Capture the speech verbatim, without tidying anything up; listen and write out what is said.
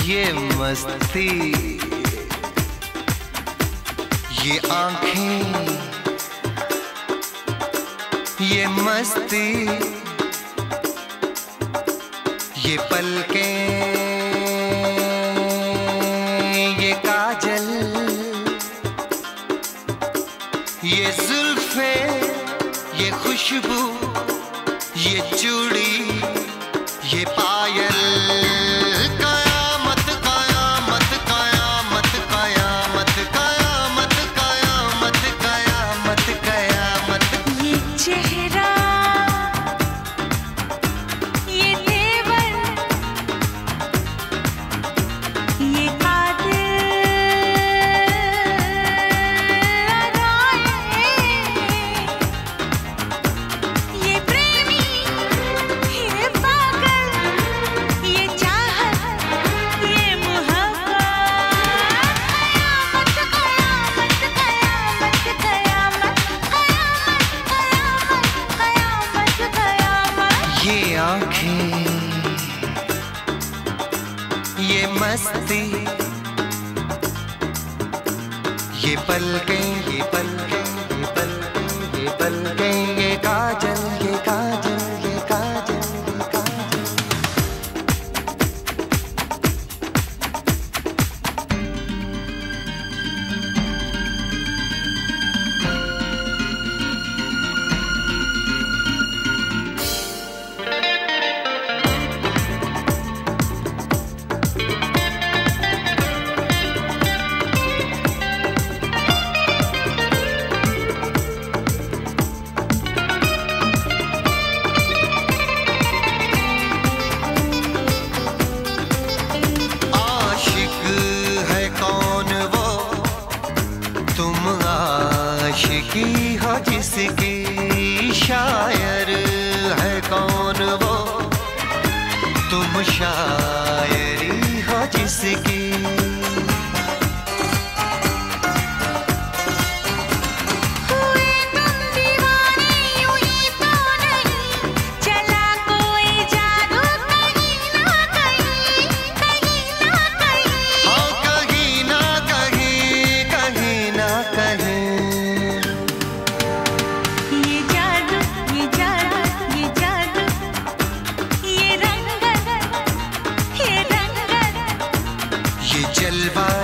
ये मस्ती, ये आंखें, ये मस्ती, ये पलके, ये काजल, ये जुल्फे, ये खुशबू, ये चूड़ी, ये पायल। कयामत कयामत कयामत कयामत कयामत कयामत कयामत कयामत। ये चेहरा, ये तेवर, ये कातिल अदाए, ये प्रेमी, ये पागल, ये चाहत, ये मोहब्बत। कयामत कयामत कयामत कयामत कयामत कयामत कयामत। ये आंखें, ये मस्ती, ये पलके, ये पलके, ये पलके, ये पलके, ये काजल, ये काजल, ये काजल, ये काजल। आशिक है कौन वो, तुम आशिकी हो जिसकी। शायर है कौन वो, तुम शायरी हो जिसकी। हुए तुम दीवाने यूं ही तो नहीं, चला कोई जादू कहीं ना कहीं, कहीं ना कहीं। हाँ कहीं ना कहीं, कहीं ना कहीं। ये जादू, ये जादू, ये जादू, ये रंगत, ये रंगत। ये जलवा,